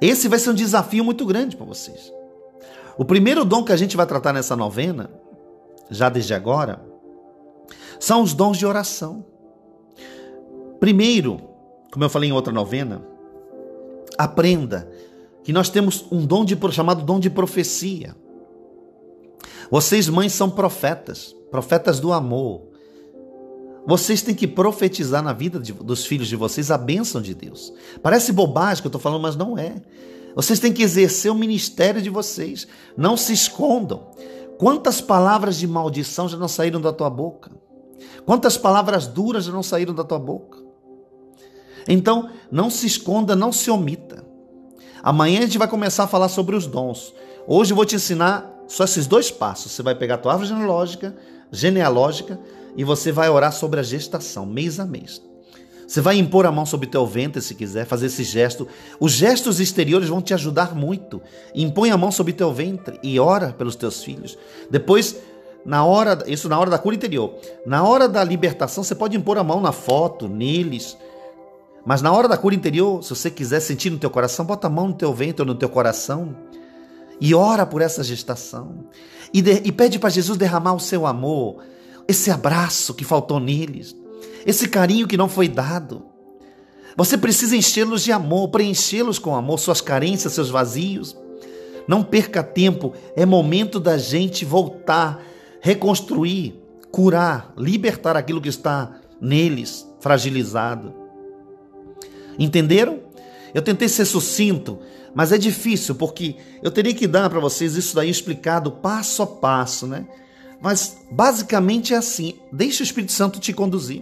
Esse vai ser um desafio muito grande para vocês. O primeiro dom que a gente vai tratar nessa novena, já desde agora, são os dons de oração. Primeiro, como eu falei em outra novena, aprenda que nós temos um dom de, chamado dom de profecia. Vocês, mães, são profetas, profetas do amor. Vocês têm que profetizar na vida de, dos filhos de vocês a bênção de Deus. Parece bobagem que eu estou falando, mas não é. Vocês têm que exercer o ministério de vocês. Não se escondam. Quantas palavras de maldição já não saíram da tua boca? Quantas palavras duras já não saíram da tua boca? Então, não se esconda, não se omita. Amanhã a gente vai começar a falar sobre os dons. Hoje eu vou te ensinar só esses dois passos. Você vai pegar a tua árvore genealógica, genealógica e você vai orar sobre a gestação, mês a mês. Você vai impor a mão sobre o teu ventre, se quiser, fazer esse gesto. Os gestos exteriores vão te ajudar muito. Impõe a mão sobre o teu ventre e ora pelos teus filhos. Depois, na hora, isso na hora da cura interior. Na hora da libertação, você pode impor a mão na foto, neles. Mas na hora da cura interior, se você quiser sentir no teu coração, bota a mão no teu ventre ou no teu coração e ora por essa gestação. E, de, e pede para Jesus derramar o seu amor, esse abraço que faltou neles, esse carinho que não foi dado. Você precisa enchê-los de amor, preenchê-los com amor, suas carências, seus vazios. Não perca tempo, é momento da gente voltar, reconstruir, curar, libertar aquilo que está neles, fragilizado. Entenderam? Eu tentei ser sucinto, mas é difícil, porque eu teria que dar para vocês isso daí explicado passo a passo, né? Mas basicamente é assim, deixa o Espírito Santo te conduzir.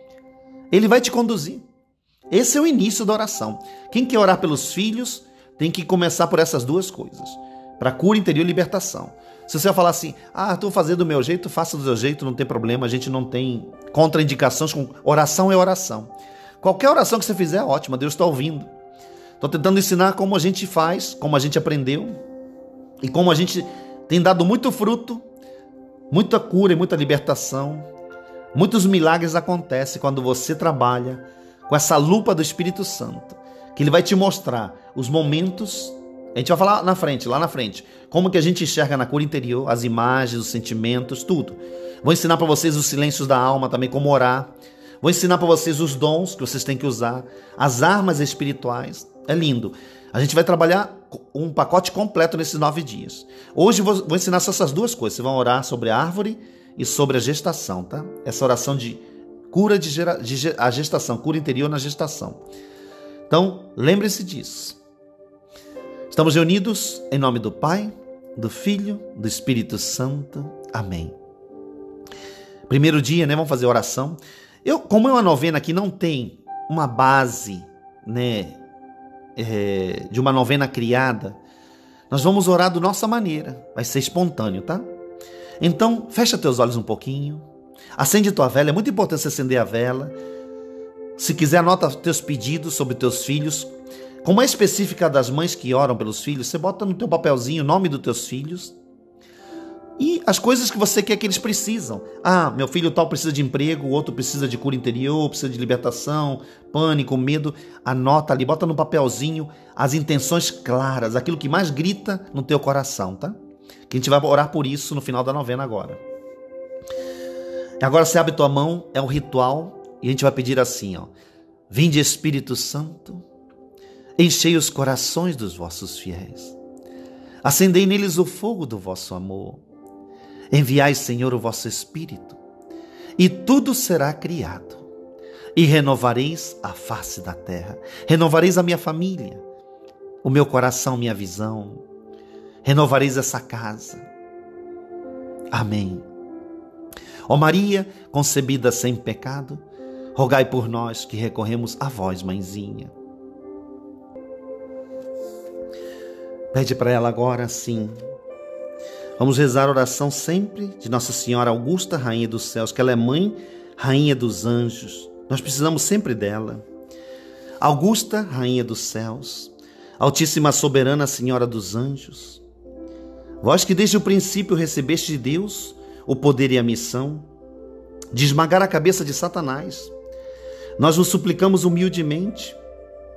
Ele vai te conduzir. Esse é o início da oração. Quem quer orar pelos filhos, tem que começar por essas duas coisas. Para cura interior e libertação. Se você vai falar assim, ah, estou fazendo do meu jeito, faça do seu jeito, não tem problema, a gente não tem contraindicações com oração é oração. Qualquer oração que você fizer é ótima, Deus está ouvindo. Estou tentando ensinar como a gente faz, como a gente aprendeu e como a gente tem dado muito fruto, muita cura e muita libertação. Muitos milagres acontecem quando você trabalha com essa lupa do Espírito Santo, que ele vai te mostrar os momentos. A gente vai falar na frente, lá na frente, como que a gente enxerga na cura interior, as imagens, os sentimentos, tudo. Vou ensinar para vocês os silêncios da alma, também como orar. Vou ensinar para vocês os dons que vocês têm que usar, as armas espirituais. É lindo. A gente vai trabalhar um pacote completo nesses nove dias. Hoje vou, vou ensinar só essas duas coisas. Vocês vão orar sobre a árvore e sobre a gestação, tá? Essa oração de cura de, gera, de a gestação, cura interior na gestação. Então, lembre-se disso. Estamos reunidos em nome do Pai, do Filho, do Espírito Santo. Amém. Primeiro dia, né? Vamos fazer oração. Eu, como é uma novena que não tem uma base, né, é, de uma novena criada, nós vamos orar da nossa maneira. Vai ser espontâneo, tá? Então, fecha teus olhos um pouquinho. Acende tua vela. É muito importante você acender a vela. Se quiser, anota teus pedidos sobre teus filhos. Como é específica das mães que oram pelos filhos, você bota no teu papelzinho o nome dos teus filhos e as coisas que você quer que eles precisam. Ah, meu filho tal precisa de emprego, o outro precisa de cura interior, precisa de libertação, pânico, medo. Anota ali, bota no papelzinho as intenções claras, aquilo que mais grita no teu coração, tá? Que a gente vai orar por isso no final da novena agora. Agora você abre tua mão, é um ritual, e a gente vai pedir assim, ó. Vinde Espírito Santo, enchei os corações dos vossos fiéis. Acendei neles o fogo do vosso amor. Enviai, Senhor, o vosso Espírito, e tudo será criado. E renovareis a face da terra. Renovareis a minha família, o meu coração, minha visão. Renovareis essa casa. Amém. Ó Maria, concebida sem pecado, rogai por nós que recorremos a vós, mãezinha. Pede para ela agora, sim. Vamos rezar a oração sempre de Nossa Senhora Augusta, Rainha dos Céus, que ela é mãe, Rainha dos Anjos. Nós precisamos sempre dela. Augusta, Rainha dos Céus, Altíssima Soberana Senhora dos Anjos, vós que desde o princípio recebeste de Deus o poder e a missão de esmagar a cabeça de Satanás, nós vos suplicamos humildemente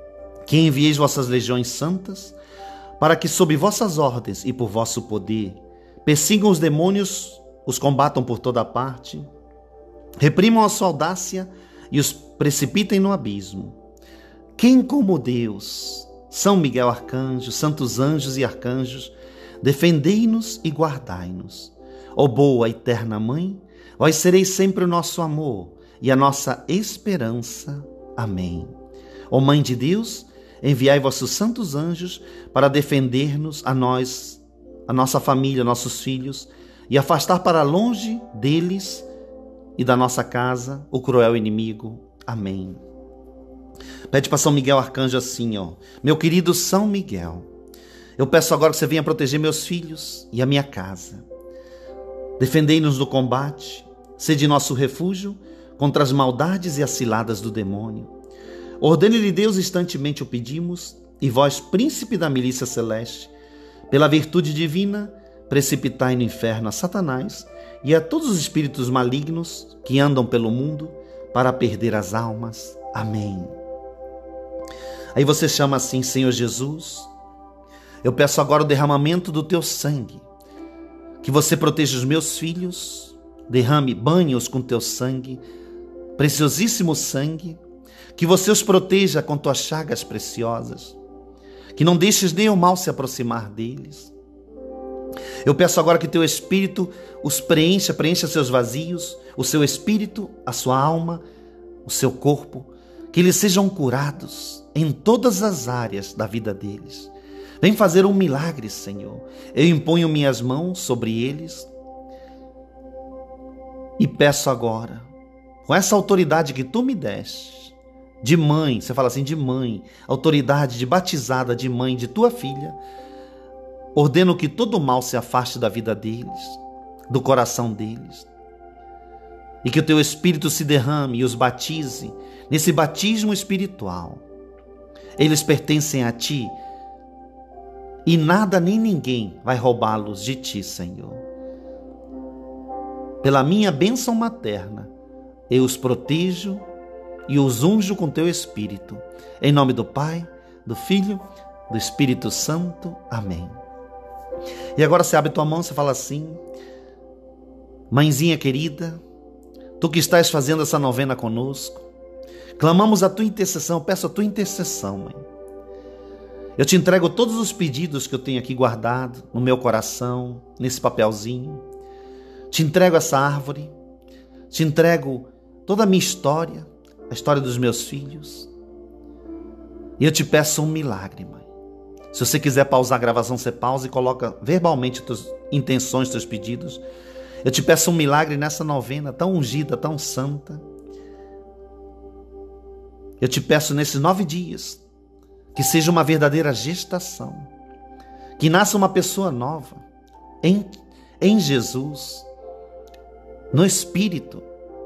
que envieis vossas legiões santas, para que sob vossas ordens e por vosso poder persigam os demônios, os combatam por toda parte, reprimam a sua audácia e os precipitem no abismo. Quem como Deus? São Miguel Arcanjo, santos anjos e arcanjos, defendei-nos e guardai-nos. Ó boa eterna Mãe, vós sereis sempre o nosso amor e a nossa esperança. Amém. Ó Mãe de Deus, enviai vossos santos anjos para defender-nos, a nós, a nossa família, nossos filhos, e afastar para longe deles e da nossa casa o cruel inimigo. Amém. Pede para São Miguel Arcanjo assim, ó. Meu querido São Miguel, eu peço agora que você venha proteger meus filhos e a minha casa. Defendei-nos do combate, sede nosso refúgio contra as maldades e as ciladas do demônio. Ordene-lhe Deus, instantemente o pedimos, e vós, príncipe da milícia celeste, pela virtude divina, precipitai no inferno a Satanás e a todos os espíritos malignos que andam pelo mundo para perder as almas. Amém. Aí você chama assim: Senhor Jesus, eu peço agora o derramamento do teu sangue, que você proteja os meus filhos, derrame, banhe-os com teu sangue, preciosíssimo sangue, que você os proteja com tuas chagas preciosas, que não deixes nem o mal se aproximar deles. Eu peço agora que teu Espírito os preencha, preencha seus vazios, o seu espírito, a sua alma, o seu corpo, que eles sejam curados em todas as áreas da vida deles. Vem fazer um milagre, Senhor. Eu imponho minhas mãos sobre eles e peço agora, com essa autoridade que tu me deste, de mãe, você fala assim, de mãe, autoridade de batizada de mãe de tua filha, ordeno que todo mal se afaste da vida deles, do coração deles, e que o teu Espírito se derrame e os batize nesse batismo espiritual. Eles pertencem a ti e nada nem ninguém vai roubá-los de ti, Senhor. Pela minha bênção materna, eu os protejo e os unjo com teu Espírito. Em nome do Pai, do Filho, do Espírito Santo. Amém. E agora você abre tua mão e você fala assim: Mãezinha querida, tu que estás fazendo essa novena conosco, clamamos a tua intercessão, peço a tua intercessão, Mãe. Eu te entrego todos os pedidos que eu tenho aqui guardado no meu coração, nesse papelzinho. Te entrego essa árvore, te entrego toda a minha história, a história dos meus filhos. E eu te peço um milagre, Mãe. Se você quiser pausar a gravação, você pausa e coloca verbalmente tuas intenções, teus pedidos. Eu te peço um milagre nessa novena tão ungida, tão santa. Eu te peço nesses nove dias que seja uma verdadeira gestação, que nasça uma pessoa nova em, em Jesus, no Espírito.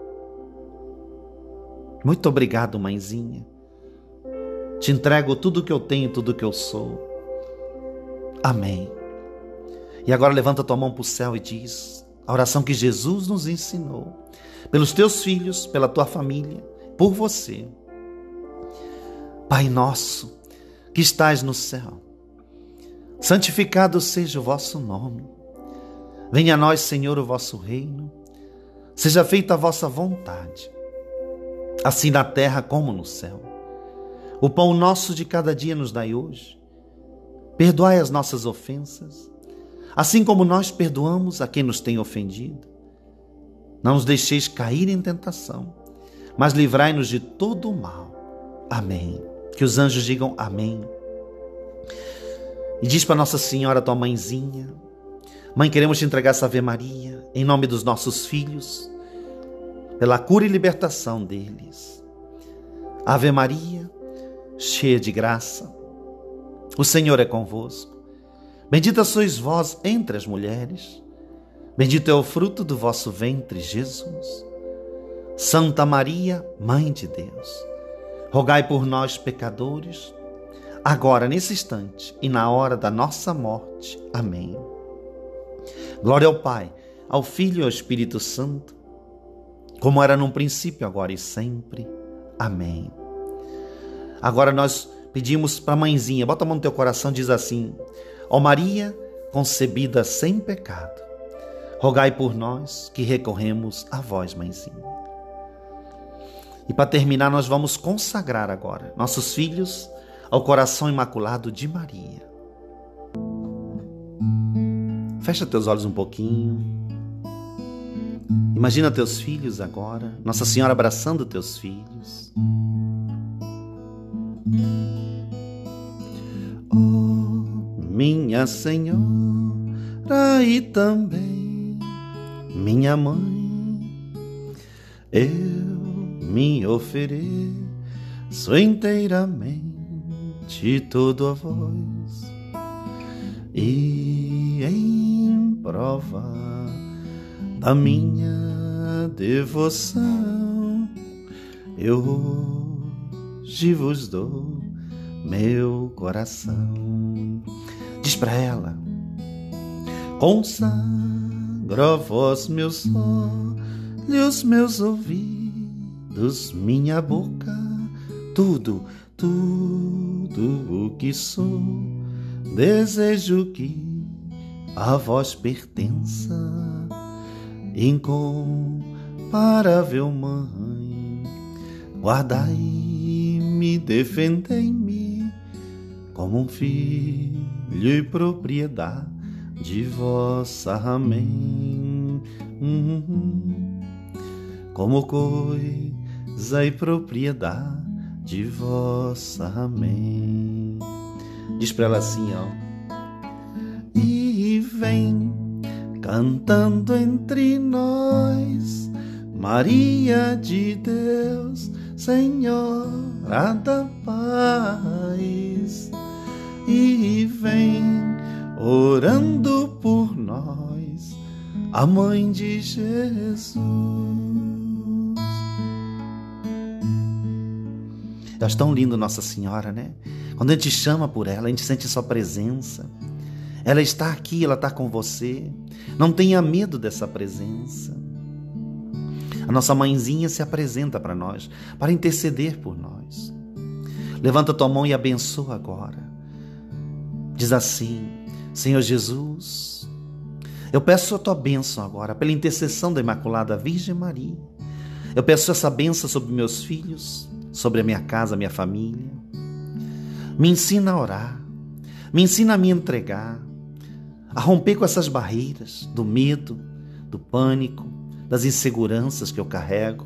Muito obrigado, Mãezinha. Te entrego tudo o que eu tenho, tudo o que eu sou. Amém. E agora levanta tua mão para o céu e diz a oração que Jesus nos ensinou, pelos teus filhos, pela tua família, por você. Pai nosso, que estás no céu, santificado seja o vosso nome. Venha a nós, Senhor, o vosso reino. Seja feita a vossa vontade, assim na terra como no céu. O pão nosso de cada dia nos dai hoje. Perdoai as nossas ofensas, assim como nós perdoamos a quem nos tem ofendido. Não nos deixeis cair em tentação, mas livrai-nos de todo o mal. Amém. Que os anjos digam amém. E diz para Nossa Senhora, tua mãezinha: Mãe, queremos te entregar essa Ave Maria, em nome dos nossos filhos, pela cura e libertação deles. Ave Maria, cheia de graça, o Senhor é convosco. Bendita sois vós entre as mulheres, bendito é o fruto do vosso ventre, Jesus. Santa Maria, Mãe de Deus, rogai por nós, pecadores, agora, nesse instante e na hora da nossa morte. Amém. Glória ao Pai, ao Filho e ao Espírito Santo, como era num princípio, agora e sempre. Amém. Agora nós pedimos para a mãezinha, bota a mão no teu coração, diz assim: ó Maria, concebida sem pecado, rogai por nós que recorremos a vós, mãezinha. E para terminar, nós vamos consagrar agora nossos filhos ao coração imaculado de Maria. Fecha teus olhos um pouquinho. Imagina teus filhos agora, Nossa Senhora abraçando teus filhos. Oh, minha Senhora e também minha mãe, eu me ofereço inteiramente todo a vós, e em prova da minha devoção eu hoje vos dou meu coração. Diz pra ela: consagro a vós meus olhos, meus ouvidos, minha boca, tudo, tudo o que sou. Desejo que a vós pertença, incomparável Mãe. Guardai-me, defendei-me como um filho e propriedade vossa. Amém. Uhum. Como coisa e propriedade vossa. Amém. Diz pra ela assim, ó: e vem cantando entre nós, Maria de Deus, Senhora da paz, e vem orando por nós, a Mãe de Jesus. Eu acho tão lindo Nossa Senhora, né? Quando a gente chama por ela, a gente sente sua presença. Ela está aqui, ela está com você. Não tenha medo dessa presença. A nossa mãezinha se apresenta para nós, para interceder por nós. Levanta tua mão e abençoa agora. Diz assim: Senhor Jesus, eu peço a tua bênção agora, pela intercessão da Imaculada Virgem Maria. Eu peço essa bênção sobre meus filhos, sobre a minha casa, a minha família. Me ensina a orar, me ensina a me entregar, a romper com essas barreiras do medo, do pânico, das inseguranças que eu carrego.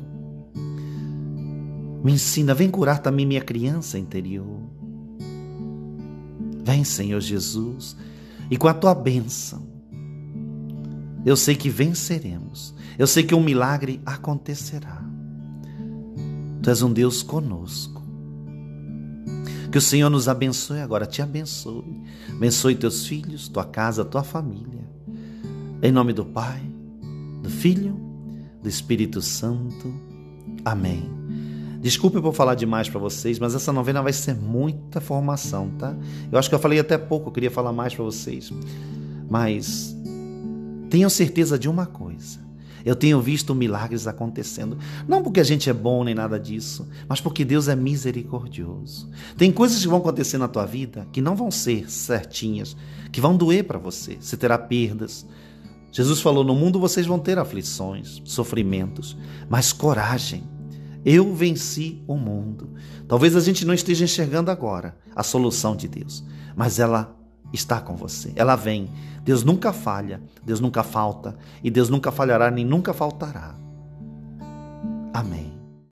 Me ensina, vem curar também minha criança interior. Vem, Senhor Jesus, e com a tua bênção, eu sei que venceremos, eu sei que um milagre acontecerá. Tu és um Deus conosco. Que o Senhor nos abençoe agora, te abençoe. Abençoe teus filhos, tua casa, tua família. Em nome do Pai, do Filho, do Espírito Santo. Amém. Desculpe por falar demais para vocês, mas essa novena vai ser muita formação, tá? Eu acho que eu falei até pouco, eu queria falar mais para vocês. Mas tenham certeza de uma coisa: eu tenho visto milagres acontecendo. Não porque a gente é bom nem nada disso, mas porque Deus é misericordioso. Tem coisas que vão acontecer na tua vida que não vão ser certinhas, que vão doer para você. Você terá perdas. Jesus falou: no mundo vocês vão ter aflições, sofrimentos, mas coragem. Eu venci o mundo. Talvez a gente não esteja enxergando agora a solução de Deus, mas ela está com você. Ela vem. Deus nunca falha, Deus nunca falta, e Deus nunca falhará nem nunca faltará. Amém.